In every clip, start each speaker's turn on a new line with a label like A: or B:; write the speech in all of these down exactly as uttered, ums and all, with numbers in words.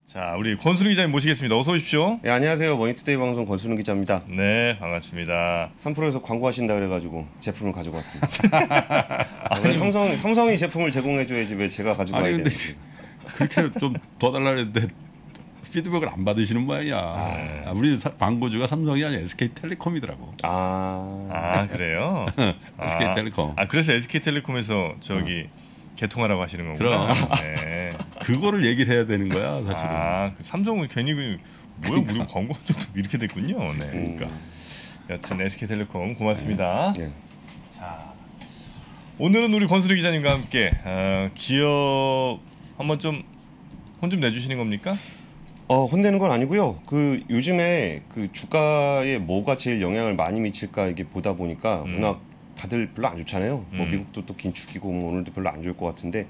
A: 자, 우리 권순우 기자님 모시겠습니다. 어서 오십시오.
B: 네, 안녕하세요. 머니투데이 방송 권순우 기자입니다.
A: 네, 반갑습니다.
B: 삼 프로에서 광고하신다 그래가지고 제품을 가지고 왔습니다. 왜 삼성, 삼성이 제품을 제공해줘야지 왜 제가 가지고 와야 되는지.
C: 그렇게 좀 더 달라 했는데 피드백을 안 받으시는 모양이야. 아, 우리 사, 광고주가 삼성이 아니라 에스케이텔레콤이더라고.
B: 아,
A: 아 그래요?
C: 에스케이텔레콤.
A: 아, 아 그래서 에스케이텔레콤에서 저기 어. 개통하라고 하시는 거구나.
C: 그럼
A: 네.
C: 그거를 얘기를 해야 되는 거야 사실은.
A: 아, 그 삼성은 괜히 그 뭐야 우리 광고 좀 이렇게 됐군요. 네.
B: 그러니까.
A: 여튼 에스케이텔레콤 고맙습니다.
B: 네.
A: 자, 오늘은 우리 권순우 기자님과 함께 어, 기업 한번 좀 혼 좀 내주시는 겁니까?
B: 어, 혼내는 건 아니고요. 그 요즘에 그 주가에 뭐가 제일 영향을 많이 미칠까 이게 보다 보니까
A: 음.
B: 워낙 다들 별로 안 좋잖아요. 뭐
A: 음.
B: 미국도 또 긴축이고 뭐 오늘도 별로 안 좋을 것 같은데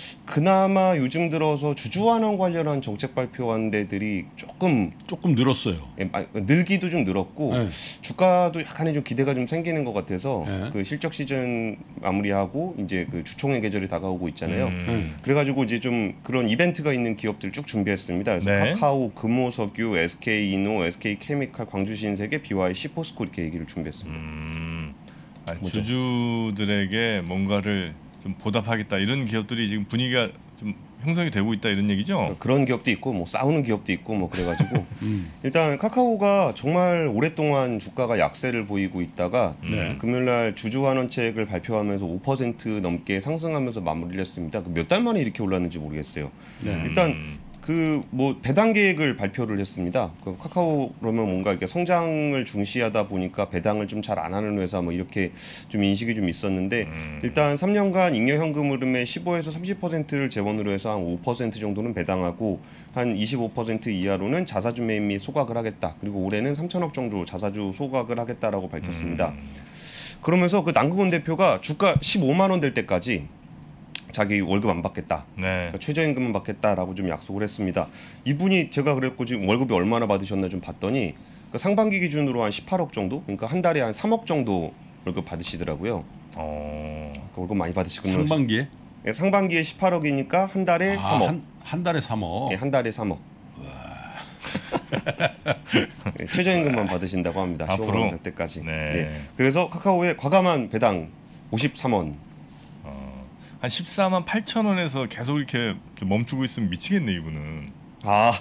B: 그나마 요즘 들어서 주주환원 관련한 정책 발표한 데들이 조금
C: 조금 늘었어요.
B: 예, 마- 늘기도 좀 늘었고
C: 네.
B: 주가도 약간의 좀 기대가 좀 생기는 것 같아서
C: 네.
B: 그 실적 시즌 마무리하고 이제 그 주총회 계절이 다가오고 있잖아요.
A: 음.
C: 음.
B: 그래가지고 이제 좀 그런 이벤트가 있는 기업들 쭉 준비했습니다. 그래서
A: 네.
B: 카카오, 금호석유, 에스케이이노, 에스케이케미칼, 광주신세계, 비와이, 시포스코 이렇게 얘기를 준비했습니다.
A: 음, 아,
B: 뭐죠?
A: 주주들에게 뭔가를 좀 보답하겠다 이런 기업들이 지금 분위기가 좀 형성이 되고 있다 이런 얘기죠?
B: 그런 기업도 있고 뭐 싸우는 기업도 있고 뭐 그래가지고
C: 음.
B: 일단 카카오가 정말 오랫동안 주가가 약세를 보이고 있다가
C: 네.
B: 금요일날 주주환원책을 발표하면서 오 퍼센트 넘게 상승하면서 마무리를 했습니다. 몇 달 만에 이렇게 올랐는지 모르겠어요.
C: 네.
B: 일단
A: 음.
B: 그 뭐 배당 계획을 발표를 했습니다. 그 카카오 그러면 뭔가 이렇게 성장을 중시하다 보니까 배당을 좀 잘 안 하는 회사 뭐 이렇게 좀 인식이 좀 있었는데
A: 음.
B: 일단 삼 년간 잉여 현금 흐름의 십오에서 삼십 퍼센트를 재원으로 해서 한 오 퍼센트 정도는 배당하고 한 이십오 퍼센트 이하로는 자사주 매입 및 소각을 하겠다. 그리고 올해는 삼천억 정도 자사주 소각을 하겠다라고 밝혔습니다.
A: 음.
B: 그러면서 그 남궁훈 대표가 주가 십오만 원 될 때까지 자기 월급 안 받겠다.
A: 네.
B: 그러니까 최저임금은 받겠다라고 좀 약속을 했습니다. 이분이 제가 그랬고 지금 월급이 얼마나 받으셨나 좀 봤더니 그 상반기 기준으로 한 십팔억 정도, 그러니까 한 달에 한 삼억 정도 월급 받으시더라고요.
A: 어.
B: 그 월급 많이 받으시군요.
C: 상반기에
B: 예, 상반기에 십팔억이니까 한 달에
C: 아,
B: 삼억.
C: 한, 한 달에 삼억.
B: 예, 한 달에 삼억. 예, 최저임금만 받으신다고 합니다.
A: 앞으로?
B: 십오만 원 될 때까지.
A: 네.
B: 그래서 카카오의 과감한 배당 오십삼 원.
A: 어. 한 십사만 팔천 원에서 계속 이렇게 멈추고 있으면 미치겠네 이분은.
B: 아,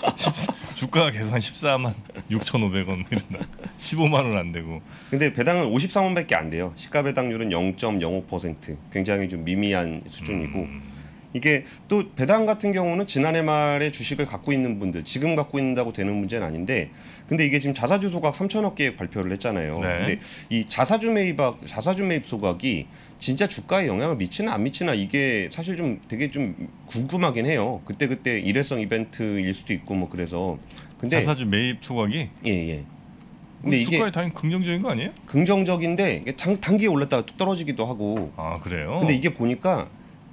A: 주가가 계속 한 십사만 육천오백 원 이런다. 십오만 원 안 되고.
B: 근데 배당은 오십삼 원밖에 안 돼요. 시가 배당률은 영 점 영오 퍼센트. 굉장히 좀 미미한 수준이고.
A: 음.
B: 이게 또 배당 같은 경우는 지난해 말에 주식을 갖고 있는 분들 지금 갖고 있다고 되는 문제는 아닌데 근데 이게 지금 자사주 소각 삼천억 계획 발표를 했잖아요.
A: 네.
B: 근데 이 자사주 매입 자사주 매입 소각이 진짜 주가에 영향을 미치나 안 미치나 이게 사실 좀 되게 좀 궁금하긴 해요. 그때 그때 일회성 이벤트일 수도 있고 뭐 그래서 근데
A: 자사주 매입 소각이
B: 예 예.
A: 근데
B: 근데 이게
A: 주가에 당연히 긍정적인 거 아니에요?
B: 긍정적인데 이게 장, 단기에 올랐다가 뚝 떨어지기도 하고
A: 아 그래요?
B: 근데 이게 보니까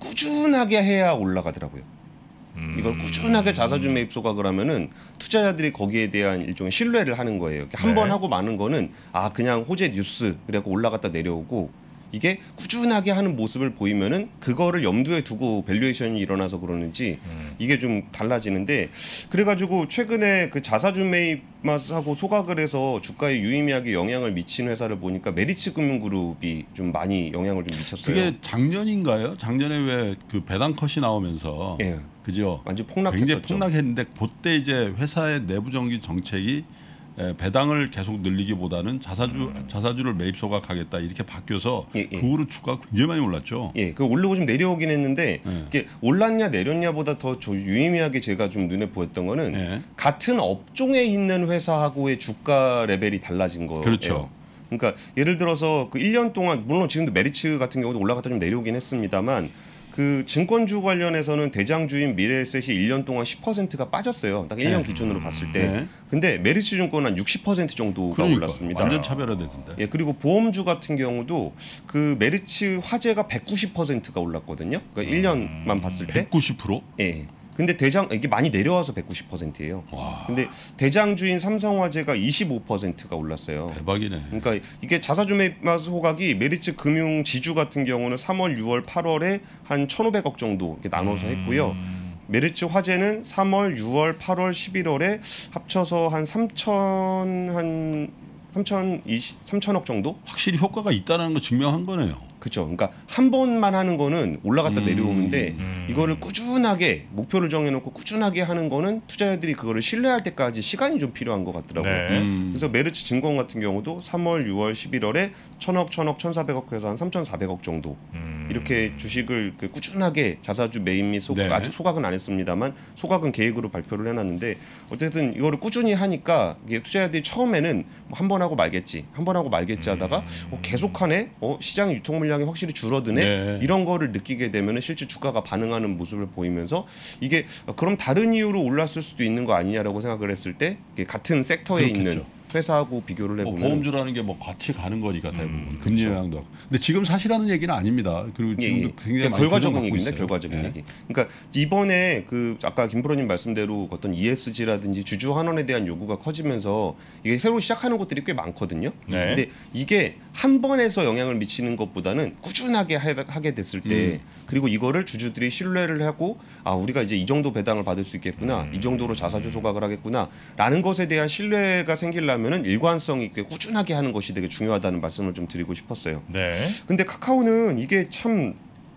B: 꾸준하게 해야 올라가더라고요.
A: 음.
B: 이걸 꾸준하게 자사주 매입 소각을 하면은 투자자들이 거기에 대한 일종의 신뢰를 하는 거예요. 한 번
A: 네.
B: 하고 마는 거는 아 그냥 호재 뉴스 그래갖고 올라갔다 내려오고 이게 꾸준하게 하는 모습을 보이면은 그거를 염두에 두고 밸류에이션이 일어나서 그러는지
A: 음.
B: 이게 좀 달라지는데 그래가지고 최근에 그 자사주 매입하고 소각을 해서 주가에 유의미하게 영향을 미친 회사를 보니까 메리츠 금융그룹이 좀 많이 영향을 좀 미쳤어요.
C: 그게 작년인가요? 작년에 왜 그 배당 컷이 나오면서
B: 예,
C: 그죠?
B: 완전
C: 굉장히
B: 폭락했었죠.
C: 폭락했는데 그때 이제 회사의 내부 정기 정책이 에, 배당을 계속 늘리기보다는 자사주
A: 음.
C: 자사주를 매입 소각하겠다 이렇게 바뀌어서
B: 예, 예.
C: 그 후로 주가가 굉장히 많이 올랐죠.
B: 예, 그 오르고 좀 내려오긴 했는데
C: 예.
B: 이게 올랐냐 내렸냐보다 더 저 유의미하게 제가 좀 눈에 보였던 거는
C: 예.
B: 같은 업종에 있는 회사하고의 주가 레벨이 달라진 거예요.
C: 그렇죠.
B: 그러니까 예를 들어서 그 일 년 동안 물론 지금도 메리츠 같은 경우도 올라갔다 좀 내려오긴 했습니다만 그 증권주 관련해서는 대장주인 미래에셋이 일 년 동안 십 퍼센트가 빠졌어요. 딱 일 년
C: 네.
B: 기준으로 봤을 때.
C: 네.
B: 근데 메리츠 증권은 한 육십 퍼센트 정도가
C: 그러니까
B: 올랐습니다.
C: 완전 차별화됐는데.
B: 예, 그리고 보험주 같은 경우도 그 메리츠 화재가 백구십 퍼센트가 올랐거든요. 그러니까 일 년만 봤을 때.
C: 백구십 퍼센트?
B: 예. 근데 대장 이게 많이 내려와서 백구십 퍼센트예요.
C: 와.
B: 근데 대장주인 삼성화재가 이십오 퍼센트가 올랐어요.
C: 대박이네.
B: 그러니까 이게 자사주 매입 소각이 메리츠 금융 지주 같은 경우는 삼월, 유월, 팔월에 한 천오백억 정도 이렇게 나눠서 했고요.
A: 음.
B: 메르츠 화재는 삼월, 유월, 팔월, 십일월에 합쳐서 한 삼천 한 삼천이십 삼천억 정도?
C: 확실히 효과가 있다는 거 증명한 거네요.
B: 그렇죠. 그러니까 한 번만 하는 거는 올라갔다
C: 음,
B: 내려오는데
A: 음.
B: 이거를 꾸준하게 목표를 정해놓고 꾸준하게 하는 거는 투자자들이 그거를 신뢰할 때까지 시간이 좀 필요한 것 같더라고요.
A: 네.
C: 음.
B: 그래서 메르츠 증권 같은 경우도 삼월, 유월, 십일월에 천억, 천억, 천사백억 해서 한 삼천사백억 정도
A: 음.
B: 이렇게 주식을 그 꾸준하게 자사주 매입 및 소,
C: 네.
B: 아직 소각은 안 했습니다만 소각은 계획으로 발표를 해놨는데 어쨌든 이거를 꾸준히 하니까 이게 투자자들이 처음에는 뭐 한 번 하고 말겠지, 한 번 하고 말겠지 하다가 어, 계속하네, 어, 시장의 유통 물량이 확실히 줄어드네
C: 네.
B: 이런 거를 느끼게 되면은 실제 주가가 반응하는 모습을 보이면서 이게 어, 그럼 다른 이유로 올랐을 수도 있는 거 아니냐라고 생각을 했을 때 이게 같은 섹터에
C: 그렇겠죠.
B: 있는 회사하고 비교를
C: 뭐
B: 해보면
C: 보험주라는 게 뭐 같이 가는 거니까 대부분
B: 음,
C: 금리 영향도 하고. 근데 지금 사실하는 얘기는 아닙니다. 그리고
B: 예,
C: 지금도
B: 예.
C: 굉장히 많이
B: 결과적인
C: 조정받고
B: 얘기입니다.
C: 있어요.
B: 결과적인
C: 예.
B: 얘기. 그러니까 이번에 그 아까 김프로님 말씀대로 어떤 이에스지라든지 주주 환원에 대한 요구가 커지면서 이게 새로 시작하는 곳들이 꽤 많거든요.
A: 네.
B: 근데 이게 한 번에서 영향을 미치는 것보다는 꾸준하게 하- 하게 됐을 때
C: 음.
B: 그리고 이거를 주주들이 신뢰를 하고 아 우리가 이제 이 정도 배당을 받을 수 있겠구나,
A: 음.
B: 이 정도로 자사주 소각을 하겠구나라는 것에 대한 신뢰가 생기려면은 일관성 있게 꾸준하게 하는 것이 되게 중요하다는 말씀을 좀 드리고 싶었어요.
A: 네.
B: 근데 카카오는 이게 참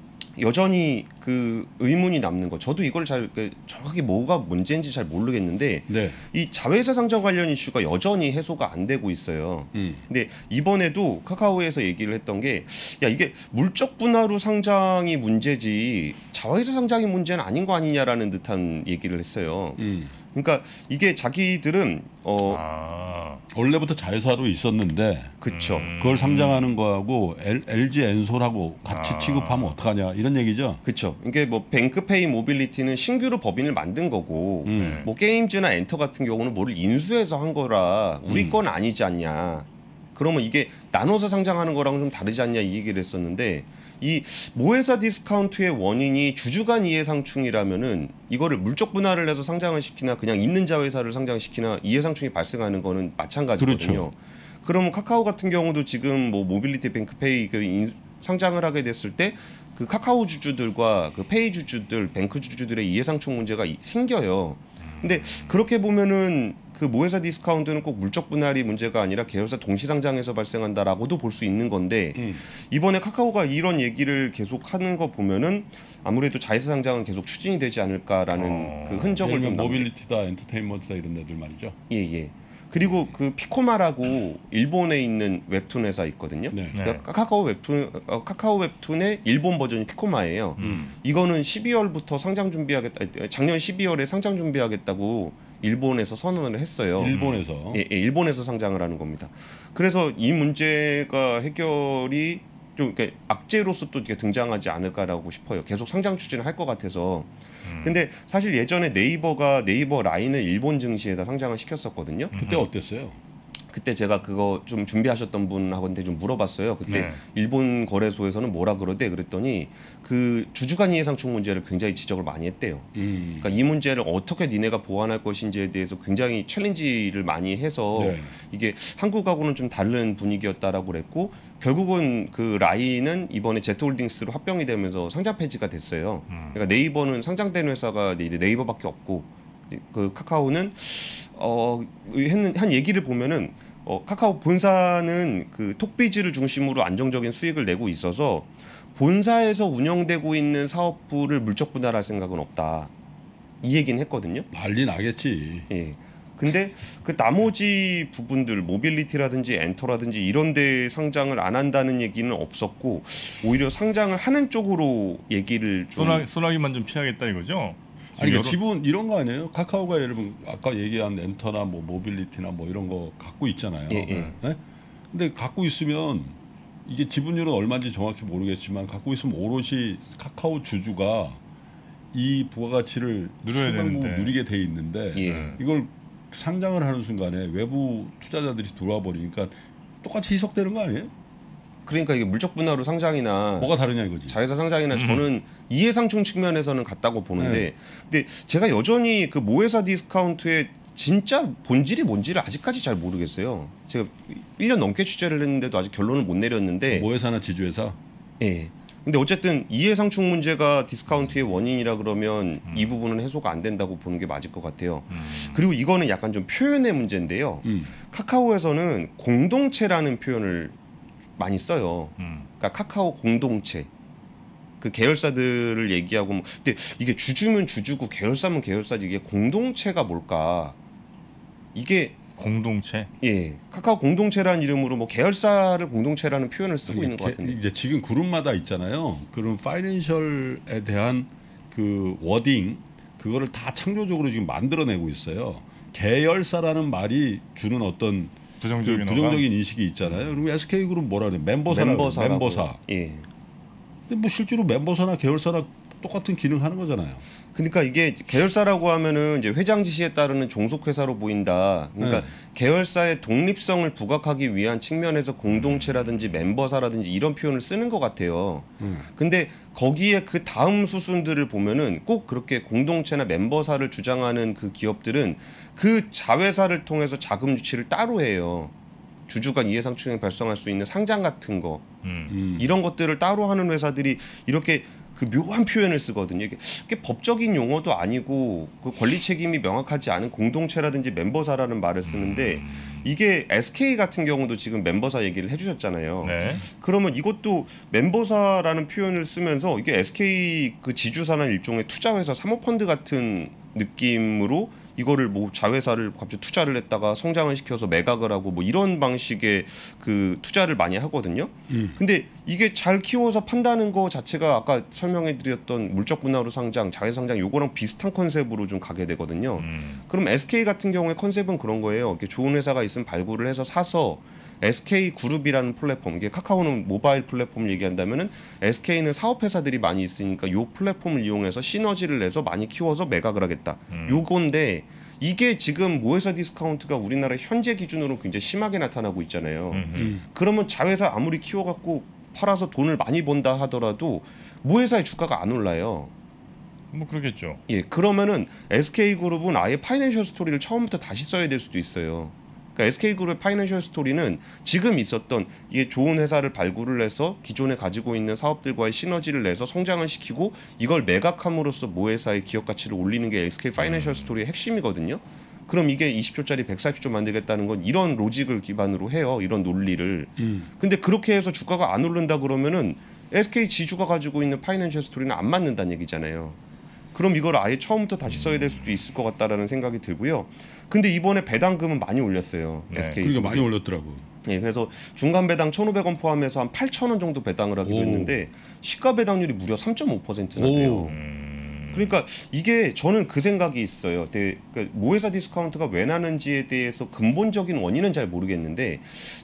B: 여전히 그 의문이 남는 거. 저도 이걸 잘 그 정확히 뭐가 문제인지 잘 모르겠는데
C: 네.
B: 이 자회사 상장 관련 이슈가 여전히 해소가 안 되고 있어요.
C: 음.
B: 근데 이번에도 카카오에서 얘기를 했던 게 야 이게 물적 분할로 상장이 문제지 자회사 상장이 문제는 아닌 거 아니냐라는 듯한 얘기를 했어요.
C: 음.
B: 그러니까 이게 자기들은 어
A: 아.
C: 원래부터 자회사로 있었는데
B: 그쵸.
A: 음.
C: 그걸 상장하는 거하고 엘, 엘지 엔솔하고 같이
A: 아.
C: 취급하면 어떡하냐 이런 얘기죠.
B: 그렇죠. 이게 뭐 뱅크페이 모빌리티는 신규로 법인을 만든 거고
C: 음.
B: 뭐 게임즈나 엔터 같은 경우는 뭐를 인수해서 한 거라 우리
C: 음.
B: 건 아니지 않냐. 그러면 이게 나눠서 상장하는 거랑은 좀 다르지 않냐 이 얘기를 했었는데 이 모회사 디스카운트의 원인이 주주간 이해상충이라면은 이거를 물적 분할을 해서 상장을 시키나 그냥 있는 자회사를 상장시키나 이해상충이 발생하는 거는 마찬가지거든요.
C: 그렇죠.
B: 그러면 카카오 같은 경우도 지금 뭐 모빌리티 뱅크페이 그 인- 상장을 하게 됐을 때 그 카카오 주주들과 그 페이 주주들, 뱅크 주주들의 이해상충 문제가 이- 생겨요. 근데 그렇게 보면은 그 모회사 디스카운트는 꼭 물적 분할이 문제가 아니라 계열사 동시 상장에서 발생한다라고도 볼 수 있는 건데
C: 음.
B: 이번에 카카오가 이런 얘기를 계속 하는 거 보면은 아무래도 자회사 상장은 계속 추진이 되지 않을까라는
A: 어,
B: 그 흔적을 좀
C: 예를 들면
B: 남-
C: 모빌리티다 엔터테인먼트다 이런 데들 말이죠.
B: 예, 예. 그리고 그 피코마라고 일본에 있는 웹툰 회사 있거든요.
C: 네.
A: 네.
B: 그러니까 카카오 웹툰 어, 카카오 웹툰의 일본 버전이 피코마예요.
A: 음.
B: 이거는 십이월부터 상장 준비하겠다. 아니, 작년 십이월에 상장 준비하겠다고 일본에서 선언을 했어요.
C: 일본에서
B: 예, 예, 일본에서 상장을 하는 겁니다. 그래서 이 문제가 해결이 좀 이렇게 악재로서 또 이렇게 등장하지 않을까라고 싶어요. 계속 상장 추진을 할 것 같아서.
A: 음.
B: 근데 사실 예전에 네이버가 네이버 라인을 일본 증시에다 상장을 시켰었거든요.
C: 그때 어땠어요?
B: 그때 제가 그거 좀 준비하셨던 분하고한테 좀 물어봤어요. 그때
A: 네.
B: 일본 거래소에서는 뭐라 그러대 그랬더니 그 주주간 이해상충 문제를 굉장히 지적을 많이 했대요.
C: 음.
B: 그러니까 이 문제를 어떻게 니네가 보완할 것인지에 대해서 굉장히 챌린지를 많이 해서
C: 네.
B: 이게 한국하고는 좀 다른 분위기였다라고 그랬고 결국은 그 라인은 이번에 제트홀딩스로 합병이 되면서 상장 폐지가 됐어요.
A: 음.
B: 그러니까 네이버는 상장된 회사가 이제 네이버밖에 없고 그 카카오는 어 했는 한 얘기를 보면은 어 카카오 본사는 그 톡비즈를 중심으로 안정적인 수익을 내고 있어서 본사에서 운영되고 있는 사업부를 물적 분할할 생각은 없다. 이 얘기는 했거든요.
C: 난리 나겠지.
B: 예. 근데 그 나머지 부분들 모빌리티라든지 엔터라든지 이런 데 상장을 안 한다는 얘기는 없었고 오히려 상장을 하는 쪽으로 얘기를 좀
A: 소나 소나기만 좀 피하겠다 이거죠?
C: 아니 그러니까
A: 여러-
C: 지분 이런 거 아니에요? 카카오가 예를 들면 아까 얘기한 엔터나 뭐 모빌리티나 뭐 이런 거 갖고 있잖아요.
B: 예, 예.
C: 네? 근데 갖고 있으면 이게 지분율은 얼마인지 정확히 모르겠지만 갖고 있으면 오롯이 카카오 주주가 이 부가가치를
A: 누려야
C: 상당 부분
A: 되는데.
C: 누리게 돼 있는데
B: 예.
C: 이걸 상장을 하는 순간에 외부 투자자들이 들어와 버리니까 똑같이 희석되는 거 아니에요?
B: 그러니까 이게 물적 분할로 상장이나
C: 뭐가 다르냐 이거지.
B: 자회사 상장이나
A: 음.
B: 저는 이해상충 측면에서는 같다고 보는데
C: 네.
B: 근데 제가 여전히 그 모회사 디스카운트의 진짜 본질이 뭔지를 아직까지 잘 모르겠어요. 제가 일 년 넘게 취재를 했는데도 아직 결론을 못 내렸는데
C: 모회사나 지주회사.
B: 예. 근데 어쨌든 이해상충 문제가 디스카운트의 원인이라 그러면
A: 음.
B: 이 부분은 해소가 안 된다고 보는 게 맞을 것 같아요.
A: 음.
B: 그리고 이거는 약간 좀 표현의 문제인데요.
C: 음.
B: 카카오에서는 공동체라는 표현을 많이 써요.
A: 음.
B: 그러니까 카카오 공동체. 그 계열사들을 얘기하고 뭐 근데 이게 주주면 주주고 계열사면 계열사지 이게 공동체가 뭘까? 이게
A: 공동체.
B: 예 카카오 공동체라는 이름으로 뭐 계열사를 공동체라는 표현을 쓰고
C: 아니,
B: 있는 것
C: 게-
B: 같은데
C: 이제 지금 그룹마다 있잖아요. 그런 파이낸셜에 대한 그 워딩 그거를 다 창조적으로 지금 만들어내고 있어요. 계열사라는 말이 주는 어떤 그
A: 부정적인
C: 부정적인 인식이 있잖아요. 그리고 에스케이그룹 뭐라 그래? 멤버사라 그래.
B: 멤버사라고
C: 멤버사.
B: 예
C: 근데 뭐 실제로 멤버사나 계열사나 똑같은 기능하는 거잖아요.
B: 그러니까 이게 계열사라고 하면은 이제 회장 지시에 따르는 종속 회사로 보인다. 그러니까
C: 네.
B: 계열사의 독립성을 부각하기 위한 측면에서 공동체라든지 멤버사라든지 이런 표현을 쓰는 것 같아요.
C: 음.
B: 근데 거기에 그 다음 수순들을 보면은 꼭 그렇게 공동체나 멤버사를 주장하는 그 기업들은 그 자회사를 통해서 자금 유치를 따로 해요. 주주간 이해상충을 발생할 수 있는 상장 같은 거
A: 음.
C: 음.
B: 이런 것들을 따로 하는 회사들이 이렇게 그 묘한 표현을 쓰거든요. 이게, 이게 법적인 용어도 아니고 그 권리 책임이 명확하지 않은 공동체라든지 멤버사라는 말을 쓰는데
A: 음.
B: 이게 에스케이 같은 경우도 지금 멤버사 얘기를 해주셨잖아요.
A: 네.
B: 그러면 이것도 멤버사라는 표현을 쓰면서 이게 에스케이 그 지주사나 일종의 투자회사 사모펀드 같은 느낌으로 이거를 뭐 자회사를 갑자기 투자를 했다가 성장을 시켜서 매각을 하고 뭐 이런 방식의 그 투자를 많이 하거든요.
C: 음.
B: 근데 이게 잘 키워서 판다는 거 자체가 아까 설명해드렸던 물적 분할로 상장, 자회상장 요거랑 비슷한 컨셉으로 좀 가게 되거든요.
A: 음.
B: 그럼 에스케이 같은 경우에 컨셉은 그런 거예요. 이렇게 좋은 회사가 있으면 발굴을 해서 사서 에스케이 그룹이라는 플랫폼, 이게 카카오는 모바일 플랫폼을 얘기한다면은 에스케이는 사업 회사들이 많이 있으니까 요 플랫폼을 이용해서 시너지를 내서 많이 키워서 매각을 하겠다.
A: 음.
B: 요건데 이게 지금 모회사 디스카운트가 우리나라 현재 기준으로 굉장히 심하게 나타나고 있잖아요.
A: 음.
C: 음.
B: 그러면 자회사 아무리 키워갖고 팔아서 돈을 많이 번다 하더라도 모회사의 주가가 안 올라요.
A: 뭐 그러겠죠.
B: 예, 그러면은 에스케이그룹은 아예 파이낸셜 스토리를 처음부터 다시 써야 될 수도 있어요. 그러니까 에스케이그룹의 파이낸셜 스토리는 지금 있었던 이게 좋은 회사를 발굴을 해서 기존에 가지고 있는 사업들과의 시너지를 내서 성장을 시키고 이걸 매각함으로써 모회사의 기업 가치를 올리는 게 에스케이 파이낸셜 스토리의 핵심이거든요. 그럼 이게 이십 조짜리 백사십 조 만들겠다는 건 이런 로직을 기반으로 해요. 이런 논리를.
C: 음.
B: 근데 그렇게 해서 주가가 안 오른다 그러면은 에스케이 지주가 가지고 있는 파이낸셜 스토리는 안 맞는다는 얘기잖아요. 그럼 이걸 아예 처음부터 다시 써야 될 수도 있을 것 같다라는 생각이 들고요. 근데 이번에 배당금은 많이 올렸어요.
A: 네.
B: 에스케이.
C: 그러니까 많이 올렸더라고.
B: 예, 그래서 중간 배당 천오백 원 포함해서 한 팔천 원 정도 배당을 하기로
C: 오.
B: 했는데 시가 배당률이 무려 삼 점 오 퍼센트나 돼요.
C: 오.
A: 음.
B: 그러니까 이게 저는 그 생각이 있어요. 대, 그러니까 모회사 디스카운트가 왜 나는지에 대해서 근본적인 원인은 잘 모르겠는데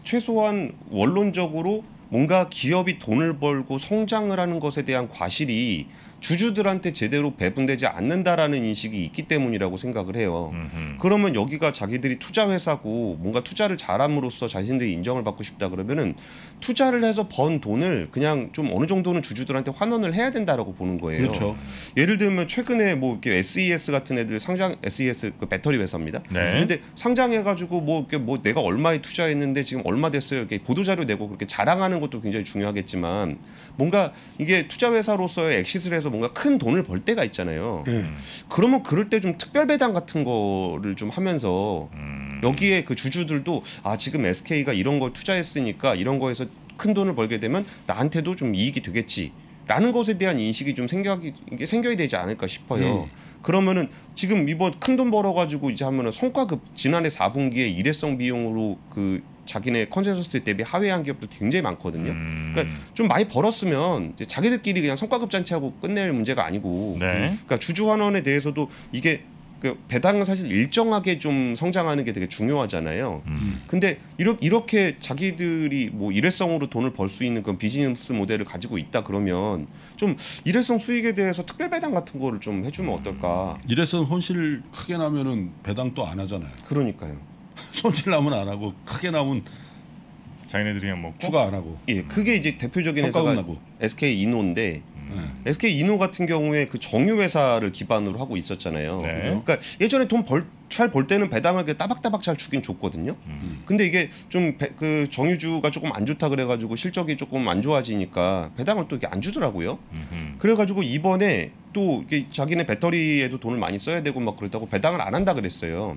B: 최소한 원론적으로 뭔가 기업이 돈을 벌고 성장을 하는 것에 대한 과실이 주주들한테 제대로 배분되지 않는다라는 인식이 있기 때문이라고 생각을 해요.
A: 음흠.
B: 그러면 여기가 자기들이 투자 회사고 뭔가 투자를 잘함으로써 자신들이 인정을 받고 싶다 그러면은 투자를 해서 번 돈을 그냥 좀 어느 정도는 주주들한테 환원을 해야 된다라고 보는 거예요.
C: 그렇죠.
B: 예를 들면 최근에 뭐 이렇게 에스이에스 같은 애들 상장 에스이에스 그 배터리 회사입니다.
A: 네.
B: 근데 상장해가지고 뭐 이렇게 뭐 내가 얼마에 투자했는데 지금 얼마 됐어요. 이렇게 보도 자료 내고 그렇게 자랑하는 것도 굉장히 중요하겠지만 뭔가 이게 투자 회사로서의 엑시스를 해서 뭔가 큰 돈을 벌 때가 있잖아요.
C: 예.
B: 그러면 그럴 때 좀 특별 배당 같은 거를 좀 하면서
A: 음.
B: 여기에 그 주주들도 아 지금 에스케이가 이런 걸 투자했으니까 이런 거에서 큰 돈을 벌게 되면 나한테도 좀 이익이 되겠지라는 것에 대한 인식이 좀 생겨기 이게 생겨야 되지 않을까 싶어요.
C: 음.
B: 그러면은 지금 이번 큰 돈 벌어가지고 이제 하면은 성과급 지난해 사 분기에 일회성 비용으로 그 자기네 컨센서스 대비 하회한 기업도 굉장히 많거든요.
A: 음.
B: 그러니까 좀 많이 벌었으면 이제 자기들끼리 그냥 성과급 잔치하고 끝낼 문제가 아니고,
A: 네.
B: 그러니까 주주 환원에 대해서도 이게 그 배당은 사실 일정하게 좀 성장하는 게 되게 중요하잖아요.
A: 음.
B: 근데 이렇게, 이렇게 자기들이 뭐 일회성으로 돈을 벌 수 있는 그런 비즈니스 모델을 가지고 있다 그러면 좀 일회성 수익에 대해서 특별 배당 같은 거를 좀 해주면 어떨까?
C: 이래서 손실 크게 나면은 배당 또 안 하잖아요.
B: 그러니까요.
C: 손실 나면 안 하고 크게 나면
A: 자기네들이 그냥 먹고
C: 추가 안 하고.
B: 예, 그게 이제 대표적인
C: 성과금
B: 회사가
C: 나고.
B: 에스케이 이노인데
A: 음.
B: 에스케이 이노 같은 경우에 그 정유 회사를 기반으로 하고 있었잖아요.
A: 네.
B: 그러니까 예전에 돈 벌 잘 벌 때는 배당을 이렇게 따박따박 잘 주긴 줬거든요.
A: 음.
B: 근데 이게 좀 그 정유주가 조금 안 좋다 그래가지고 실적이 조금 안 좋아지니까 배당을 또 이렇게 안 주더라고요.
A: 음흠.
B: 그래가지고 이번에 또 이게 자기네 배터리에도 돈을 많이 써야 되고 막 그렇다고 배당을 안 한다 그랬어요.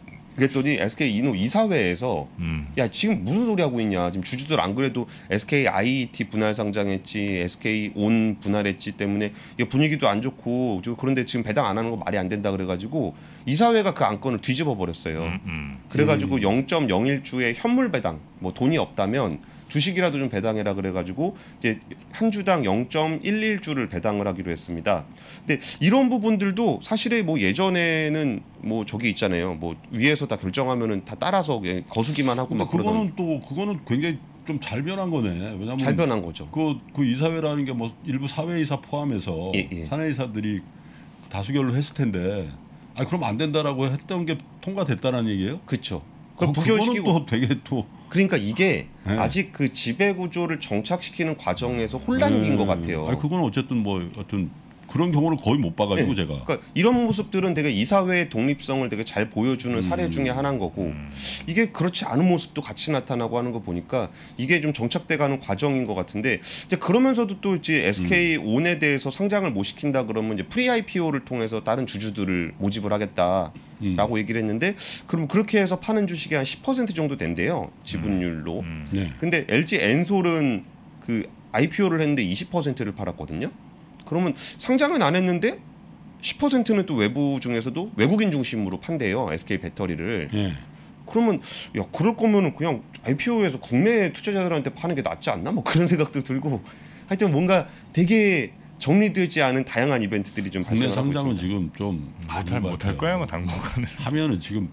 B: 그랬더니 에스케이 이노 이사회에서
A: 음.
B: 야 지금 무슨 소리 하고 있냐, 지금 주주들 안 그래도 에스케이 아이이티 분할 상장했지, 에스케이 온 분할했지 때문에 이게 분위기도 안 좋고 그런데 지금 배당 안 하는 거 말이 안 된다 그래가지고 이사회가 그 안건을 뒤집어 버렸어요.
A: 음, 음.
B: 그래가지고
C: 음.
B: 영 점 영일 주의 현물 배당, 뭐 돈이 없다면 주식이라도 좀 배당해라 그래가지고 이제 한 주당 영 점 일일 주를 배당을 하기로 했습니다. 근데 이런 부분들도 사실에 뭐 예전에는 뭐 저기 있잖아요. 뭐 위에서 다 결정하면은 다 따라서 그냥 거수기만 하고
C: 근데
B: 막 그러던
C: 그거는 또 그거는 굉장히 좀 잘 변한 거네. 왜냐면
B: 잘 변한 거죠.
C: 그, 그 이사회라는 게 뭐 일부 사회이사 포함해서
B: 예, 예.
C: 사내이사들이 다수결로 했을 텐데, 아 그럼 안 된다라고 했던 게 통과됐다는 얘기예요?
B: 그렇죠.
C: 어,
B: 그럼
C: 그거는
B: 부결시키고
C: 또 되게 또
B: 그러니까 이게
C: 네.
B: 아직 그 지배 구조를 정착시키는 과정에서 혼란기인 것 같아요.
C: 아니 그거는 어쨌든 뭐 어떤 그런 경우를 거의 못 봐가지고
B: 네.
C: 제가.
B: 그러니까 이런 모습들은 되게 이사회의 독립성을 되게 잘 보여주는
C: 음.
B: 사례 중에 하나인 거고
A: 음.
B: 이게 그렇지 않은 모습도 같이 나타나고 하는 거 보니까 이게 좀 정착돼가는 과정인 것 같은데 이제 그러면서도 또 이제 에스케이 온에 대해서 상장을 못 시킨다 그러면 이제 프리 아이피오를 통해서 다른 주주들을 모집을 하겠다라고
C: 음.
B: 얘기를 했는데 그럼 그렇게 해서 파는 주식이 한 십 퍼센트 정도 된대요 지분율로.
A: 음.
C: 네.
B: 근데 엘지 엔솔은 그 아이피오를 했는데 이십 퍼센트를 팔았거든요. 그러면 상장은 안 했는데 십 퍼센트는 또 외부 중에서도 외국인 중심으로 판대요. 에스케이 배터리를.
C: 예.
B: 그러면 야 그럴 거면은 그냥 아이피오에서 국내 투자자들한테 파는 게 낫지 않나? 뭐 그런 생각도 들고 하여튼 뭔가 되게 정리되지 않은 다양한 이벤트들이 좀
C: 국내
B: 발생하고
C: 상장은
B: 있습니다.
C: 지금 좀
A: 못할
C: 아닌 것
A: 못할
C: 같아요.
A: 거야, 뭐 당분간은.
C: 하면은 지금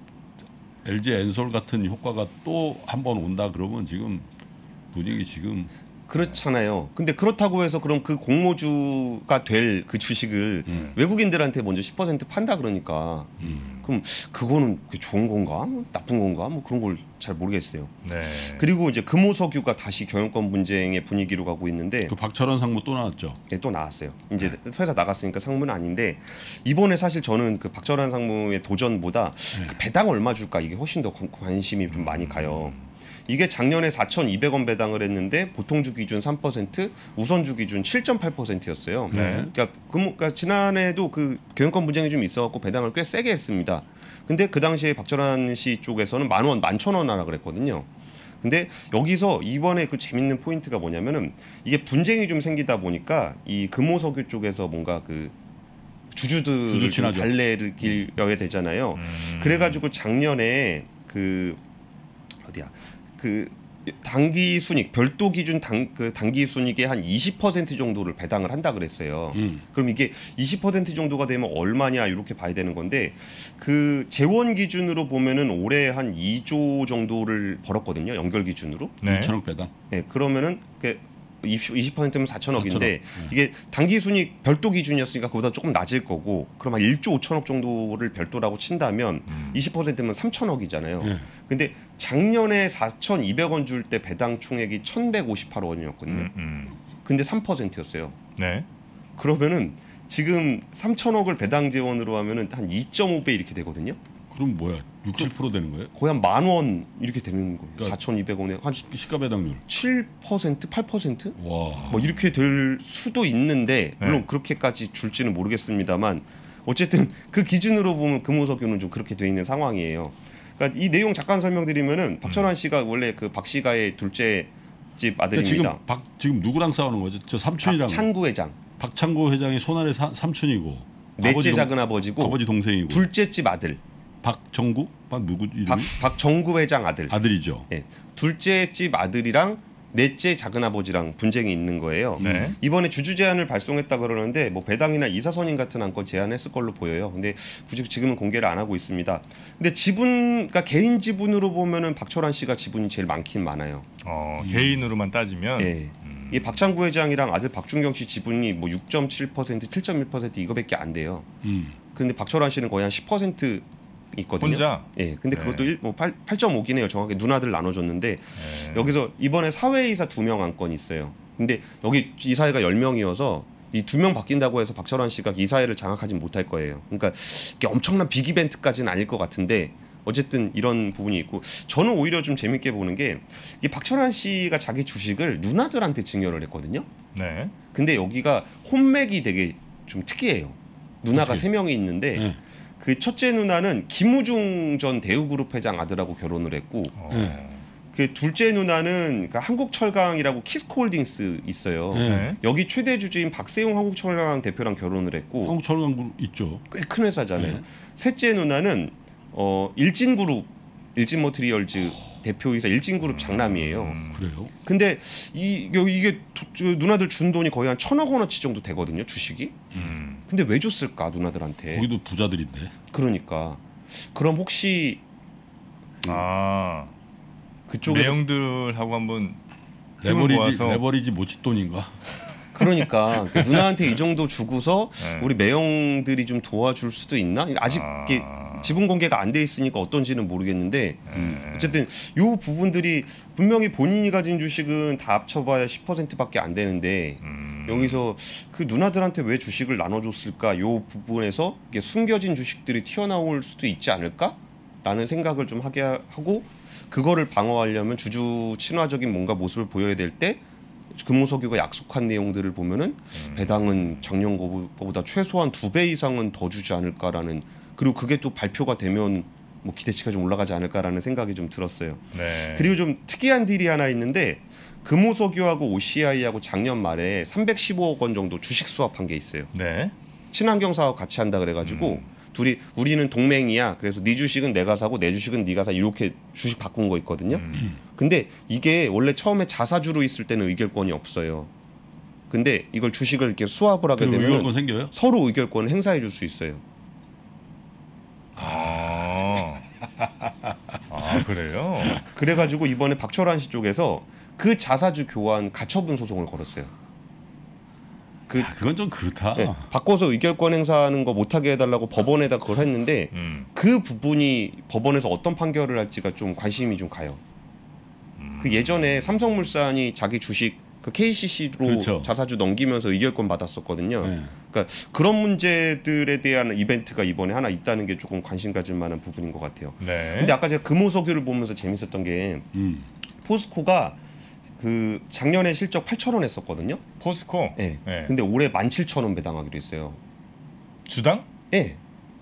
C: 엘지 엔솔 같은 효과가 또 한 번 온다 그러면 지금 분위기 지금
B: 그렇잖아요. 근데 그렇다고 해서 그럼 그 공모주가 될 그 주식을
C: 음.
B: 외국인들한테 먼저 십 퍼센트 판다 그러니까
C: 음.
B: 그럼 그거는 그게 좋은 건가? 나쁜 건가? 뭐 그런 걸 잘 모르겠어요.
A: 네.
B: 그리고 이제 금호석유가 다시 경영권 분쟁의 분위기로 가고 있는데
C: 그 박철원 상무 또 나왔죠.
B: 네, 또 나왔어요. 이제 회사 나갔으니까 상무는 아닌데 이번에 사실 저는 그 박철환 상무의 도전보다 그 배당 얼마 줄까 이게 훨씬 더 관- 관심이 좀 많이 가요. 이게 작년에 사천이백 원 배당을 했는데 보통주 기준 삼 퍼센트, 우선주 기준 칠 점 팔 퍼센트였어요.
C: 네.
B: 그러니까, 그, 그러니까 지난해도 그 경영권 분쟁이 좀 있어갖고 배당을 꽤 세게 했습니다. 근데 그 당시에 박철환 씨 쪽에서는 만 원, 만천 원 하라 그랬거든요. 근데 여기서 이번에 그 재밌는 포인트가 뭐냐면은 이게 분쟁이 좀 생기다 보니까 이 금호석유 쪽에서 뭔가 그 주주들을
C: 주주
B: 좀
C: 친하죠.
B: 달래를 길어야 되잖아요.
A: 음.
B: 그래가지고 작년에 그 어디야 그 단기 순익 별도 기준 당, 그 단기 순익의 한 이십 퍼센트 정도를 배당을 한다 그랬어요.
C: 음.
B: 그럼 이게 이십 퍼센트 정도가 되면 얼마냐 이렇게 봐야 되는 건데 그 재원 기준으로 보면은 올해 한 이 조 정도를 벌었거든요. 연결 기준으로.
A: 네.
C: 이천억 배당.
B: 네, 그러면은 그 이십 퍼센트면 사천억인데
C: 사천억.
B: 이게 단기 순익 별도 기준이었으니까 그보다 조금 낮을 거고 그럼 한 일 조 오천억 정도를 별도라고 친다면
A: 음.
B: 이십 퍼센트면 삼천억이잖아요.
C: 예.
B: 근데 작년에 사천이백 원 줄 때 배당 총액이 천백오십팔 원이었거든요.
A: 음, 음.
B: 근데 삼 퍼센트였어요.
A: 네.
B: 그러면은 지금 삼천억을 배당 재원으로 하면은 한 이 점 오 배 이렇게 되거든요.
C: 그럼 뭐야? 육, 칠 퍼센트 되는 거예요?
B: 거의 한 만 원 이렇게 되는 거예요.
C: 그러니까
B: 사천이백 원에 한
C: 시가 배당률.
B: 칠 퍼센트, 팔 퍼센트?
C: 와.
B: 뭐 이렇게 될 수도 있는데 물론
A: 네.
B: 그렇게까지 줄지는 모르겠습니다만 어쨌든 그 기준으로 보면 금호석유는 좀 그렇게 돼 있는 상황이에요. 그러니까 이 내용 잠깐 설명드리면은 박철환 씨가 원래 그 박 씨가의 둘째 집
C: 그러니까
B: 아들입니다.
C: 지금 박 지금 누구랑 싸우는 거죠? 저 삼촌이랑
B: 박찬구 회장,
C: 박창구 회장이 손아래 사, 삼촌이고
B: 넷째
C: 아버지 동-
B: 작은 아버지고
C: 아버지 동생이고
B: 둘째 집 아들
C: 박정구? 박 누구 이름이?
B: 박, 박정구 회장 아들.
C: 아들이죠.
B: 예, 둘째 집 아들이랑 넷째 작은 아버지랑 분쟁이 있는 거예요.
A: 네.
B: 이번에 주주 제안을 발송했다 그러는데 뭐 배당이나 이사선임 같은 안건 제안했을 걸로 보여요. 근데 굳이 지금은 공개를 안 하고 있습니다. 근데 지분, 그러니까 개인 지분으로 보면은 박철환 씨가 지분이 제일 많긴 많아요.
A: 어, 개인으로만 따지면
B: 예.
A: 음.
B: 이 박창구 회장이랑 아들 박준경 씨 지분이 뭐 육 점 칠 퍼센트, 칠 점 일 퍼센트 이거밖에 안 돼요.
C: 음.
B: 근데 박철환 씨는 거의 한 십 퍼센트 있거든요.
A: 혼자?
B: 예. 근데
A: 네.
B: 그것도 일, 뭐 팔 점 오긴 해요. 정확히 누나들 나눠줬는데
A: 네.
B: 여기서 이번에 사회이사 두 명 안건이 있어요. 근데 여기 이사회가 열 명이어서 이 두 명 바뀐다고 해서 박철환 씨가 이사회를 장악하진 못할 거예요. 그러니까 이게 엄청난 빅 이벤트까지는 아닐 것 같은데 어쨌든 이런 부분이 있고 저는 오히려 좀 재밌게 보는 게 이 박철환 씨가 자기 주식을 누나들한테 증여를 했거든요.
A: 네.
B: 근데 여기가 혼맥이 되게 좀 특이해요. 누나가
C: 어떻게?
B: 세 명이 있는데
C: 네.
B: 그 첫째 누나는 김우중 전 대우그룹 회장 아들하고 결혼을 했고
A: 어.
C: 네.
B: 그 둘째 누나는 그 한국철강이라고 키스코홀딩스 있어요.
C: 네.
A: 네.
B: 여기 최대 주주인 박세용 한국철강 대표랑 결혼을 했고
C: 한국철강 있죠.
B: 꽤 큰 회사잖아요.
C: 네.
B: 셋째 누나는 어 일진그룹 일진머티리얼즈 대표이사 일진그룹 장남이에요.
A: 음.
C: 그래요?
B: 근데 이 여기 이게 도, 저 누나들 준 돈이 거의 한 천억 원어치 정도 되거든요 주식이.
A: 음.
B: 근데 왜 줬을까 누나들한테?
C: 거기도 부자들인데.
B: 그러니까 그럼 혹시
A: 아.
B: 그쪽에서
A: 내용들하고 한번 힘을
C: 레버리지
A: 모아서
C: 레버리지 모치돈인가?
B: 그러니까 그 누나한테 이 정도 주고서
A: 네.
B: 우리 매형들이 좀 도와줄 수도 있나? 아직
A: 아.
B: 이게 지분 공개가 안 돼 있으니까 어떤지는 모르겠는데
A: 네.
B: 어쨌든 요 부분들이 분명히 본인이 가진 주식은 다 합쳐봐야 십 퍼센트밖에 안 되는데
A: 음.
B: 여기서 그 누나들한테 왜 주식을 나눠줬을까? 요 부분에서 이게 숨겨진 주식들이 튀어나올 수도 있지 않을까?라는 생각을 좀 하게 하고 그거를 방어하려면 주주 친화적인 뭔가 모습을 보여야 될 때 금호석유가 약속한 내용들을 보면은
A: 음.
B: 배당은 작년 거보다 최소한 두 배 이상은 더 주지 않을까라는 그리고 그게 또 발표가 되면 뭐 기대치가 좀 올라가지 않을까라는 생각이 좀 들었어요.
A: 네.
B: 그리고 좀 특이한 딜이 하나 있는데 금호석유하고 오씨아이하고 작년 말에 삼백십오억 원 정도 주식 수합한 게 있어요.
A: 네.
B: 친환경 사업 같이 한다 그래가지고
A: 음.
B: 둘이 우리는 동맹이야. 그래서 네 주식은 내가 사고 내 주식은 네가 사 이렇게 주식 바꾼 거 있거든요.
A: 음.
B: 근데 이게 원래 처음에 자사주로 있을 때는 의결권이 없어요. 근데 이걸 주식을 이렇게 수합을 하게
C: 그리고
B: 되면
C: 의결권 생겨요?
B: 서로 의결권을 행사해 줄 수 있어요.
A: 아. 아 그래요?
B: 그래가지고 이번에 박철환 씨 쪽에서 그 자사주 교환 가처분 소송을 걸었어요. 그
C: 아, 그건 좀 그렇다.
B: 네, 바꿔서 의결권 행사하는 거 못하게 해달라고 법원에다 그걸 했는데
A: 음.
B: 그 부분이 법원에서 어떤 판결을 할지가 좀 관심이 좀 가요.
A: 음.
B: 그 예전에 삼성물산이 자기 주식 그 케이씨씨로
C: 그렇죠.
B: 자사주 넘기면서 의결권 받았었거든요.
C: 네.
B: 그러니까 그런 문제들에 대한 이벤트가 이번에 하나 있다는 게 조금 관심 가질 만한 부분인 것 같아요.
A: 네.
B: 근데 아까 제가 금호석유를 보면서 재밌었던 게
C: 음.
B: 포스코가 그 작년에 실적 팔천 원 했었거든요.
A: 포스코.
B: 예.
A: 네.
B: 근데 올해 만 칠천 원 배당하기로 했어요.
A: 주당?
B: 예.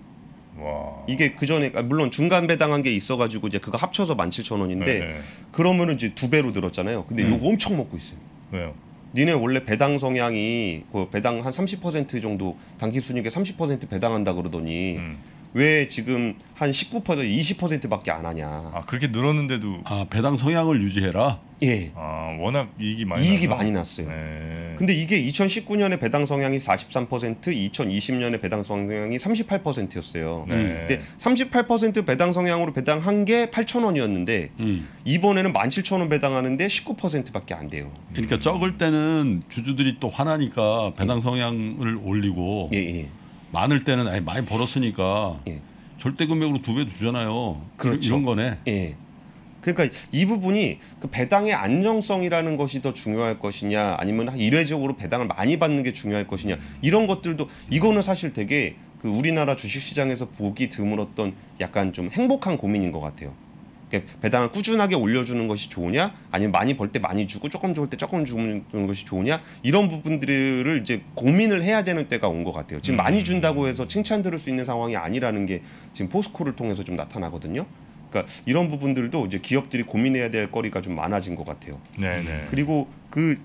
A: 와.
B: 이게 그 전에 물론 중간 배당한 게 있어가지고 이제 그거 합쳐서 만 칠천 원인데
A: 네, 네.
B: 그러면은 이제 두 배로 늘었잖아요. 근데
A: 음.
B: 요거 엄청 먹고 있어요.
A: 왜요?
B: 니네 원래 배당 성향이 그 배당 한 삼십 퍼센트 정도 당기 순이익의 삼십 퍼센트 배당한다 그러더니
A: 음.
B: 왜 지금 한 십구 퍼센트 이십 퍼센트밖에 안 하냐.
A: 아 그렇게 늘었는데도
C: 아 배당 성향을 유지해라.
B: 예.
A: 아 워낙 이익이 많이
B: 이익이
A: 나서?
B: 많이 났어요.
A: 네.
B: 근데 이게 이천십구 년에 배당 성향이 사십삼 퍼센트, 이천이십 년에 배당 성향이 삼십팔 퍼센트였어요.
A: 네.
B: 근데 삼십팔 퍼센트 배당 성향으로 배당한 게 팔천 원이었는데
C: 음.
B: 이번에는 만 칠천 원 배당하는데 십구 퍼센트밖에 안 돼요.
C: 그러니까 적을 때는 주주들이 또 화나니까 배당 성향을 올리고
B: 예, 예.
C: 많을 때는 아니, 많이 벌었으니까
B: 예.
C: 절대 금액으로 두 배 주잖아요.
B: 그렇죠.
C: 이런 거네.
B: 예. 그러니까 이 부분이 그 배당의 안정성이라는 것이 더 중요할 것이냐 아니면 일회적으로 배당을 많이 받는 게 중요할 것이냐 이런 것들도 이거는 사실 되게 그 우리나라 주식시장에서 보기 드물었던 약간 좀 행복한 고민인 것 같아요. 그러니까 배당을 꾸준하게 올려주는 것이 좋으냐 아니면 많이 벌 때 많이 주고 조금 줄 때 조금 주는 것이 좋으냐 이런 부분들을 이제 고민을 해야 되는 때가 온 것 같아요. 지금 많이 준다고 해서 칭찬 들을 수 있는 상황이 아니라는 게 지금 포스코를 통해서 좀 나타나거든요. 그러니까 이런 부분들도 이제 기업들이 고민해야 될 거리가 좀 많아진 것 같아요.
A: 네네.
B: 그리고 그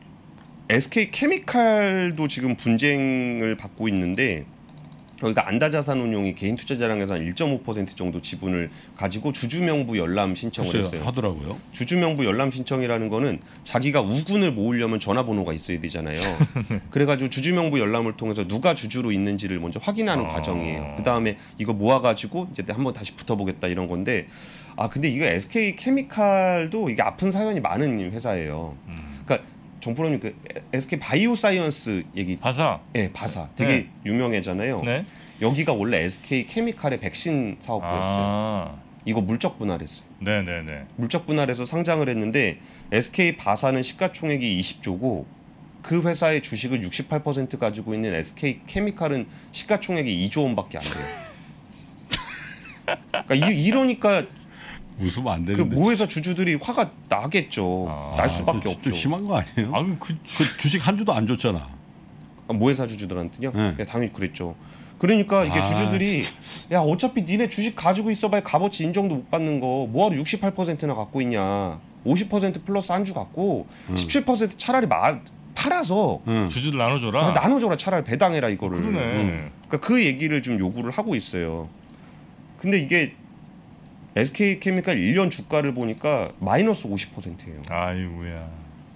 B: 에스케이케미칼도 지금 분쟁을 받고 있는데 여기가 안다자산운용이 개인 투자자량에서 한 일 점 오 퍼센트 정도 지분을 가지고 주주명부 열람 신청을
C: 글쎄요,
B: 했어요.
C: 하더라고요.
B: 주주명부 열람 신청이라는 거는 자기가 우군을 모으려면 전화번호가 있어야 되잖아요. 그래가지고 주주명부 열람을 통해서 누가 주주로 있는지를 먼저 확인하는
A: 어.
B: 과정이에요. 그 다음에 이거 모아가지고 이제 한번 다시 붙어보겠다 이런 건데 아 근데 이거 에스케이케미칼도 이게 아픈 사연이 많은 회사예요.
A: 음.
B: 그러니까 정프로님 그 에스케이 바이오사이언스 얘기
A: 바사.
B: 예, 바사 되게
A: 네.
B: 유명하잖아요.
A: 네.
B: 여기가 원래 에스케이 케미칼의 백신 사업부였어요.
A: 아,
B: 이거 물적 분할했어요.
A: 네네네.
B: 물적 분할해서 상장을 했는데 에스케이 바사는 시가총액이 이십조고 그 회사의 주식을 육십팔 퍼센트 가지고 있는 에스케이 케미칼은 시가총액이 이조 원밖에 안 돼요. 그러니까 이, 이러니까
C: 웃으면 안
B: 그
C: 되는데.
B: 모회사 주주들이 화가 나겠죠.
A: 아,
B: 날 수밖에
C: 좀,
B: 없죠.
C: 좀 심한 거 아니에요?
A: 아, 그
C: 그 주식 한 주도 안 줬잖아.
B: 아, 모회사 주주들한테요?
C: 네.
B: 네, 당연히 그랬죠. 그러니까 이게
C: 아,
B: 주주들이 야 어차피 니네 주식 가지고 있어봐야 값어치 인정도 못 받는 거 뭐하러 육십팔 퍼센트나 갖고 있냐. 오십 퍼센트 플러스 한 주 갖고
C: 음.
B: 십칠 퍼센트 차라리 마, 팔아서
C: 응.
A: 주주들 나눠줘라.
B: 나눠줘라 차라리 배당해라 이거를.
A: 그러네.
B: 음. 그러니까 그 얘기를 좀 요구를 하고 있어요. 근데 이게 에스케이케미칼 일 년 주가를 보니까 마이너스 오십 퍼센트예요.
A: 아이고야.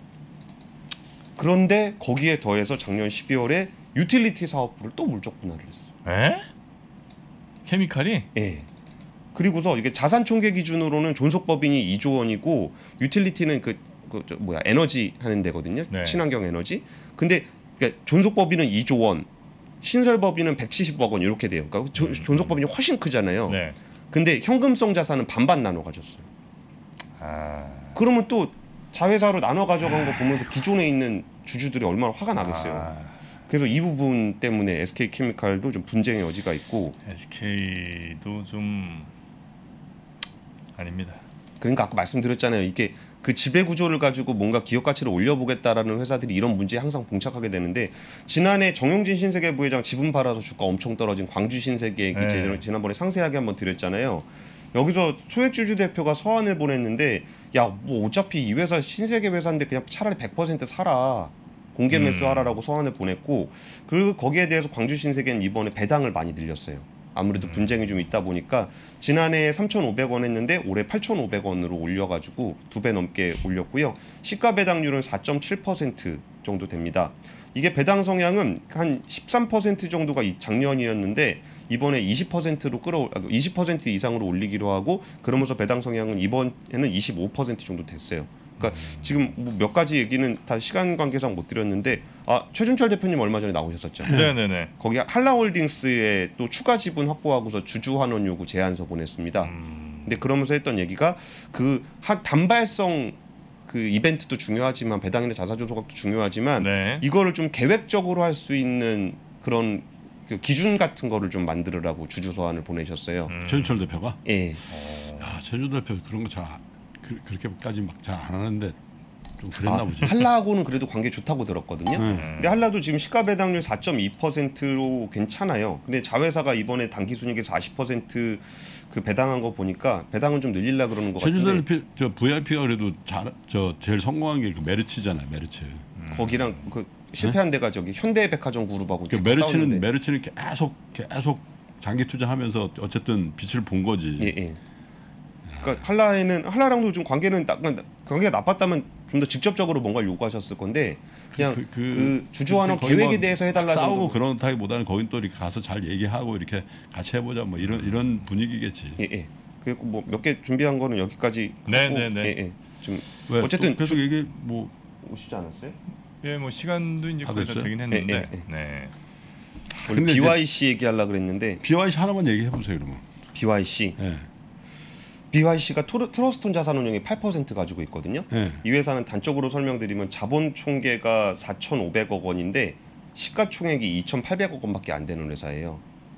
B: 그런데 거기에 더해서 작년 십이월에 유틸리티 사업부를 또 물적 분할을 했어.
A: 에? 케미칼이?
B: 예. 그리고서 이게 자산 총계 기준으로는 존속법인이 이조 원이고 유틸리티는 그, 그 저 뭐야 에너지 하는 데거든요.
A: 네.
B: 친환경 에너지. 근데 그러니까 존속법인은 이조 원, 신설법인은 백칠십억 원 이렇게 돼요. 그러니까 조, 존속법인이 훨씬 크잖아요.
A: 네.
B: 근데 현금성 자산은 반반 나눠 가졌어요.
A: 아.
B: 그러면 또 자회사로 나눠 가져간 거 보면서 기존에 있는 주주들이 얼마나 화가 나겠어요.
A: 아,
B: 그래서 이 부분 때문에 에스케이케미칼도 좀 분쟁의 여지가 있고.
A: 에스케이도 좀 아닙니다.
B: 그러니까 아까 말씀드렸잖아요. 이게 그 지배 구조를 가지고 뭔가 기업 가치를 올려보겠다라는 회사들이 이런 문제에 항상 봉착하게 되는데 지난해 정용진 신세계 부회장 지분 팔아서 주가 엄청 떨어진 광주 신세계 얘기
A: 네.
B: 지난번에 상세하게 한번 드렸잖아요. 여기서 소액주주 대표가 서한을 보냈는데 야 뭐 어차피 이 회사 신세계 회사인데 그냥 차라리 백 퍼센트 사라. 공개 매수하라라고
A: 음.
B: 서한을 보냈고 그리고 거기에 대해서 광주 신세계는 이번에 배당을 많이 늘렸어요. 아무래도
A: 음.
B: 분쟁이 좀 있다 보니까 지난해 삼천오백 원 했는데 올해 팔천오백 원으로 올려가지고 두 배 넘게 올렸고요. 시가 배당률은 사 점 칠 퍼센트 정도 됩니다. 이게 배당 성향은 한 십삼 퍼센트 정도가 작년이었는데 이번에 이십 퍼센트로 끌어 이십 퍼센트 이상으로 올리기로 하고 그러면서 배당 성향은 이번에는 이십오 퍼센트 정도 됐어요. 그러니까
A: 음.
B: 지금 뭐 몇 가지 얘기는 다 시간 관계상 못 드렸는데 아 최준철 대표님 얼마 전에 나오셨었죠.
A: 네네네.
B: 거기 한라홀딩스에 또 추가 지분 확보하고서 주주 환원 요구 제안서 보냈습니다.
A: 음.
B: 근데 그러면서 했던 얘기가 그 한 단발성 그 이벤트도 중요하지만 배당이나 자사주 소각도 중요하지만
A: 네.
B: 이거를 좀 계획적으로 할 수 있는 그런 그 기준 같은 거를 좀 만들으라고 주주 서한을 보내셨어요.
A: 음.
C: 최준철 대표가.
B: 예.
C: 야, 최준철 대표 그런 거 잘 그, 그렇게까지 막 잘 안 하는데 좀 그랬나
B: 아,
C: 보지.
B: 한라하고는 그래도 관계 좋다고 들었거든요.
C: 네.
B: 근데 한라도 지금 시가 배당률 사 점 이 퍼센트로 괜찮아요. 근데 자회사가 이번에 단기 순이익에 사십 퍼센트 그 배당한 거 보니까 배당은 좀 늘리려 그러는 것
C: 최준철
B: 같은데
C: 대표 저 브이아이피가 그래도 잘 저 제일 성공한 게 그 메르츠잖아요. 메르츠.
B: 거기랑 그 실패한 데가 저기 현대백화점 그룹하고
C: 그
B: 쭉
C: 메르츠는
B: 싸웠는데.
C: 메르츠는 계속 계속 장기 투자하면서 어쨌든 빛을 본 거지.
B: 예, 예. 그러니까 한라에는 한라랑도 좀 관계는 나, 관계가 나빴다면 좀 더 직접적으로 뭔가를 요구하셨을 건데 그냥 그,
C: 그- 그-
B: 주주 환원
C: 거의
B: 계획에
C: 뭐
B: 대해서 해달라
C: 싸우고
B: 정도.
C: 그런다기보다는 거긴 또 이렇게 가서 잘 얘기하고 이렇게 같이 해보자 뭐 이런 이런 분위기겠지.
B: 예, 예. 그리고 뭐 몇 개 준비한 거는 여기까지
A: 네,
B: 하고,
A: 네, 네.
B: 예, 예. 좀
C: 왜?
B: 어쨌든
C: 또 계속 얘기 뭐
B: 오시지 않았어요?
A: 예, 뭐 시간도 이제
C: 다
A: 거의 다
C: 됐어요?
A: 되긴 했는데.
B: 예, 예, 예.
A: 네.
B: 원래
C: 근데 이제-
B: 비와이씨 얘기하려 그랬는데
C: 비와이씨 하나만 얘기해 보세요 그러면.
B: 비와이씨
C: 예.
B: 비와이씨가 트러스톤 자산운용이 팔 퍼센트 가지고 있거든요.
C: 예.
B: 이 회사는 단적으로 설명드리면 자본 총계가 사천오백억 원인데 시가총액이 이천팔백억 원밖에 안 되는 회사예요.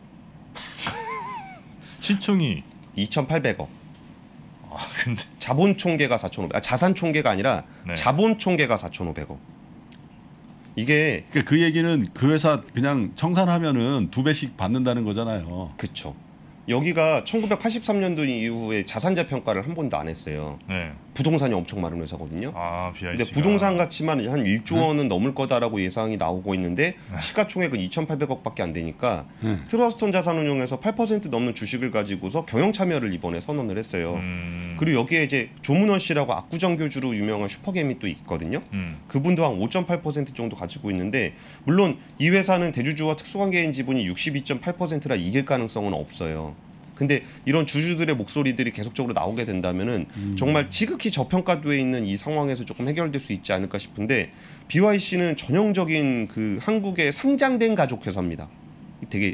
A: 시총이
B: 이천팔백억.
A: 아, 근데
B: 자본 총계가 사천오백. 아, 자산 총계가 아니라
A: 네.
B: 자본 총계가 사천오백억. 이게
C: 그러니까 그 얘기는 그 회사 그냥 청산하면은 두 배씩 받는다는 거잖아요.
B: 그쵸. 여기가 천구백팔십삼 년도 이후에 자산자 평가를 한 번도 안 했어요.
A: 네.
B: 부동산이 엄청 많은 회사거든요.
A: 아, 비아이씨가.
B: 근데 부동산 가치만 한 일조 원은 넘을 거다라고 예상이 나오고 있는데 시가총액은 이천팔백억밖에 안 되니까
C: 네.
B: 트러스톤 자산운용에서 팔 퍼센트 넘는 주식을 가지고서 경영 참여를 이번에 선언을 했어요.
A: 음.
B: 그리고 여기에 이제 조문원 씨라고 압구정교주로 유명한 슈퍼개미 또 있거든요.
A: 음.
B: 그분도 한 오 점 팔 퍼센트 정도 가지고 있는데 물론 이 회사는 대주주와 특수관계인 지분이 육십이 점 팔 퍼센트라 이길 가능성은 없어요. 근데 이런 주주들의 목소리들이 계속적으로 나오게 된다면은
C: 음.
B: 정말 지극히 저평가되어 있는 이 상황에서 조금 해결될 수 있지 않을까 싶은데 비와이씨는 전형적인 그 한국의 상장된 가족 회사입니다. 되게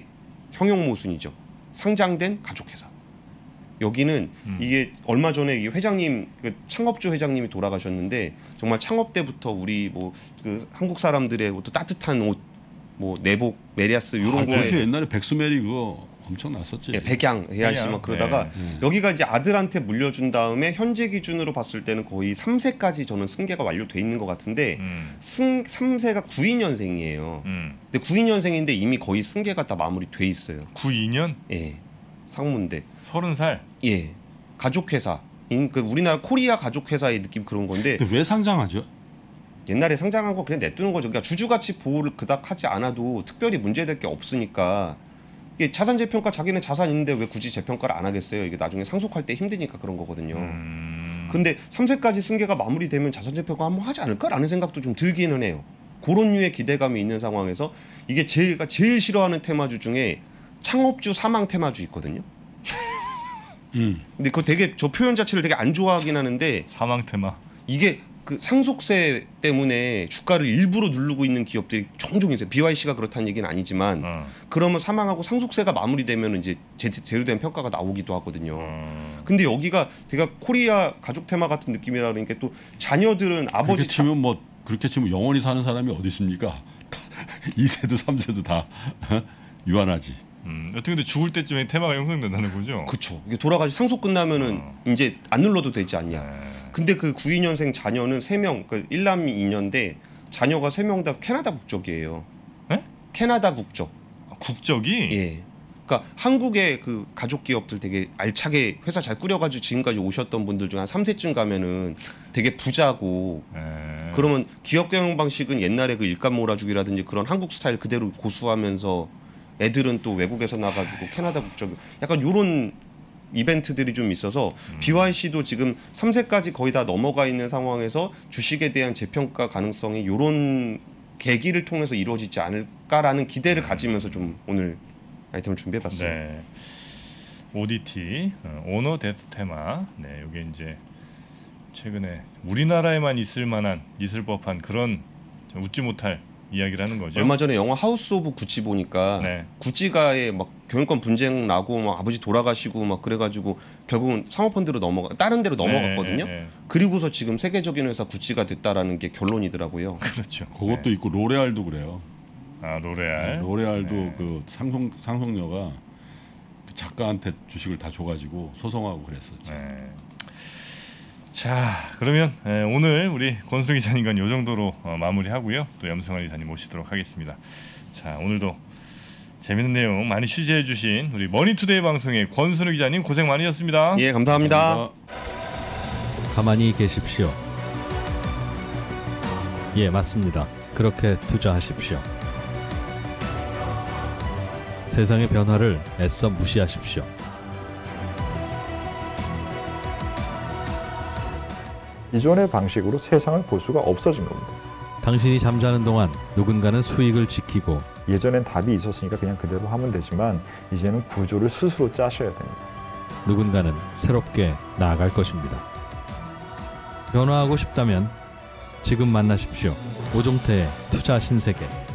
B: 형용 모순이죠. 상장된 가족회사. 여기는
A: 음. 이게
B: 얼마 전에 이 회장님 그 창업주 회장님이 돌아가셨는데 정말 창업 때부터 우리 뭐 그 한국 사람들의 또 따뜻한 옷, 뭐 내복, 메리아스 이런
C: 아,
B: 거에
C: 그렇죠. 옛날에 백수메리 그거 엄청 났었지.
B: 예, 백양 해야지 막 그러다가
A: 네.
B: 여기가 이제 아들한테 물려준 다음에 현재 기준으로 봤을 때는 거의 삼 세까지 저는 승계가 완료돼 있는 것 같은데
A: 음.
B: 승 삼 세가 구십이 년생이에요.
A: 음.
B: 근데 구십이 년생인데 이미 거의 승계가 다 마무리돼 있어요.
A: 구십이 년
B: 예, 상무인데
A: 서른 살.
B: 예, 가족회사. 그 우리나라 코리아 가족회사의 느낌 그런 건데
C: 근데 왜 상장하죠?
B: 옛날에 상장한 거 그냥 냅두는 거죠. 그러니까 주주가치 보호를 그닥 하지 않아도 특별히 문제될 게 없으니까 이게 자산 재평가 자기는 자산 있는데 왜 굳이 재평가를 안 하겠어요? 이게 나중에 상속할 때 힘드니까 그런 거거든요.
A: 음.
B: 근데 삼 세까지 승계가 마무리되면 자산 재평가 한번 하지 않을까라는 생각도 좀 들기는 해요. 그런 류의 기대감이 있는 상황에서 이게 제가 제일 싫어하는 테마주 중에 창업주 사망 테마주 있거든요.
C: 음.
B: 근데 그 되게 저 표현 자체를 되게 안 좋아하긴 하는데
A: 사망 테마.
B: 이게 그 상속세 때문에 주가를 일부러 누르고 있는 기업들이 종종 있어요. 비와이씨가 그렇다는 얘기는 아니지만
A: 어.
B: 그러면 사망하고 상속세가 마무리되면 이제 제대로 된 평가가 나오기도 하거든요.
A: 어.
B: 근데 여기가 되게 코리아 가족 테마 같은 느낌이라 그러니까 또 자녀들은 아버지
C: 그렇게 치면 뭐 그렇게 치면 영원히 사는 사람이 어디 있습니까? 이 세도 삼 세도 다 유한하지.
A: 음. 여튼 근데 죽을 때쯤에 테마가 형성된다는 거죠.
B: 그쵸. 이게 돌아가시 상속 끝나면은
A: 어.
B: 이제 안 눌러도 되지 않냐.
A: 네.
B: 근데 그 구십이 년생 자녀는 세 명, 그 일남이 이녀인데 자녀가 세 명 다 캐나다 국적이에요.
A: 네?
B: 캐나다 국적.
A: 아, 국적이.
B: 예. 그러니까 한국의 그 가족 기업들 되게 알차게 회사 잘 꾸려가지고 지금까지 오셨던 분들 중에 한 삼 세쯤 가면은 되게 부자고
A: 네.
B: 그러면 기업 경영 방식은 옛날에 그 일감 몰아주기라든지 그런 한국 스타일 그대로 고수하면서 애들은 또 외국에서 나가지고 캐나다 국적 약간 요런 이벤트들이 좀 있어서
A: 음.
B: 비와이씨도 지금 삼 세까지 거의 다 넘어가 있는 상황에서 주식에 대한 재평가 가능성이 요런 계기를 통해서 이루어지지 않을까라는 기대를 가지면서 좀 오늘 아이템을 준비해봤어요.
A: 네. 오디티 어, 오너 데스 테마. 네, 이게 이제 최근에 우리나라에만 있을 만한 있을 법한 그런 좀 웃지 못할 이야기를 하는 거죠.
B: 얼마 전에 영화 하우스 오브 구찌 보니까
A: 네.
B: 구찌가에 막 경영권 분쟁 나고 막 아버지 돌아가시고 막 그래가지고 결국은 사모펀드로 넘어가 다른 데로 넘어갔거든요.
A: 네, 네, 네.
B: 그리고서 지금 세계적인 회사 구찌가 됐다라는 게 결론이더라고요.
A: 그렇죠.
C: 그것도
A: 네.
C: 있고 로레알도 그래요.
A: 아 로레알.
C: 로레알도
A: 네.
C: 그 상속 상속녀가 그 작가한테 주식을 다 줘가지고 소송하고 그랬었지.
A: 네. 자 그러면 에, 오늘 우리 권순우 기자님과 이 정도로 어, 마무리하고요. 또 염승환 기자님 모시도록 하겠습니다. 자 오늘도 재밌는 내용 많이 취재해 주신 우리 머니투데이 방송의 권순우 기자님 고생 많으셨습니다.
B: 예, 감사합니다.
C: 감사합니다.
D: 가만히 계십시오. 예, 맞습니다. 그렇게 투자하십시오. 세상의 변화를 애써 무시하십시오.
E: 이전의 방식으로 세상을 볼 수가 없어진 겁니다.
D: 당신이 잠자는 동안 누군가는 수익을 지키고
E: 예전엔 답이 있었으니까 그냥 그대로 하면 되지만 이제는 구조를 스스로 짜셔야 됩니다.
D: 누군가는 새롭게 나아갈 것입니다. 변화하고 싶다면 지금 만나십시오. 오종태의 투자 신세계.